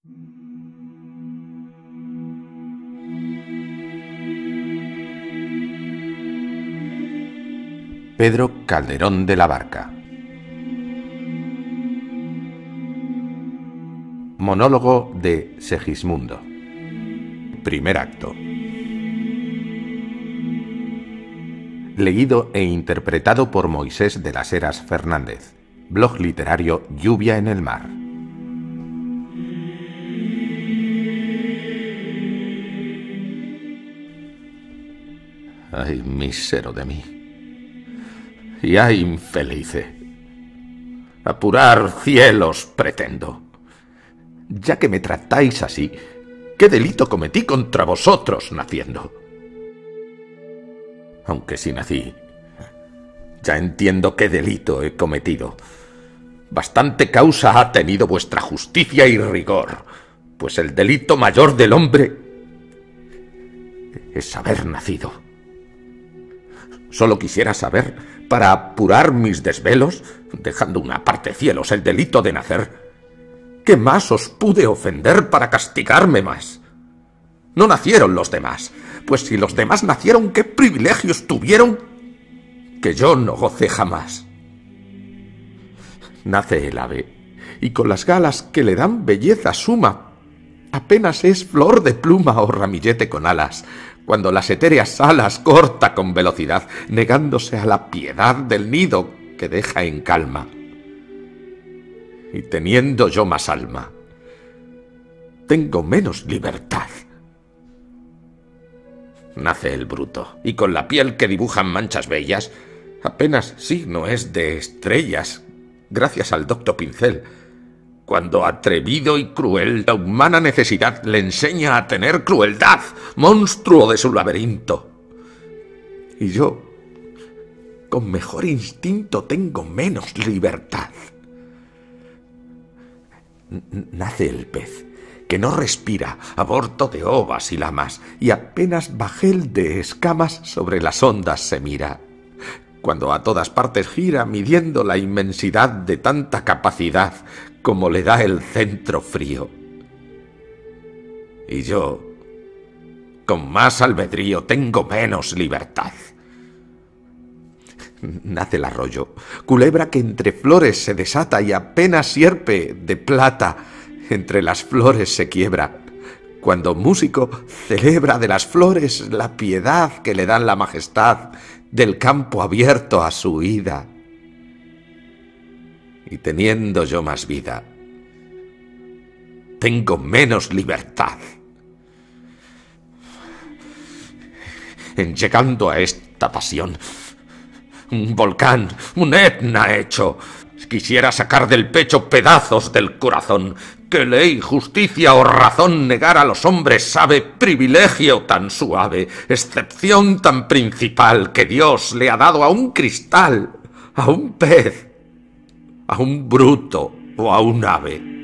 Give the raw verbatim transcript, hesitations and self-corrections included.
Pedro Calderón de la Barca. Monólogo de Segismundo. Primer acto. Leído e interpretado por Moisés de las Heras Fernández. Blog literario Lluvia en el Mar. Ay, mísero de mí. Y ay, infelice. Apurar cielos pretendo. Ya que me tratáis así, ¿qué delito cometí contra vosotros naciendo? Aunque si nací, ya entiendo qué delito he cometido. Bastante causa ha tenido vuestra justicia y rigor, pues el delito mayor del hombre es haber nacido. Solo quisiera saber, para apurar mis desvelos, dejando una parte cielos el delito de nacer, ¿qué más os pude ofender para castigarme más? No nacieron los demás, pues si los demás nacieron, ¿qué privilegios tuvieron que yo no gocé jamás? Nace el ave, y con las galas que le dan belleza suma, apenas es flor de pluma o ramillete con alas, cuando las etéreas alas corta con velocidad, negándose a la piedad del nido que deja en calma. Y teniendo yo más alma, tengo menos libertad. Nace el bruto, y con la piel que dibujan manchas bellas, apenas signo es de estrellas, gracias al docto pincel, cuando atrevido y cruel la humana necesidad le enseña a tener crueldad, monstruo de su laberinto. Y yo, con mejor instinto, tengo menos libertad. Nace el pez, que no respira, aborto de ovas y lamas, y apenas bajel de escamas sobre las ondas se mira, cuando a todas partes gira midiendo la inmensidad de tanta capacidad como le da el centro frío. Y yo, con más albedrío, tengo menos libertad. Nace el arroyo, culebra que entre flores se desata y apenas sierpe de plata entre las flores se quiebra, cuando músico celebra de las flores la piedad que le dan la majestad del campo abierto a su huida. Y teniendo yo más vida, tengo menos libertad. En llegando a esta pasión, un volcán, un Etna hecho, quisiera sacar del pecho pedazos del corazón. ¿Qué ley, justicia o razón negar a los hombres sabe privilegio tan suave, excepción tan principal que Dios le ha dado a un cristal, a un pez, a un bruto o a un ave?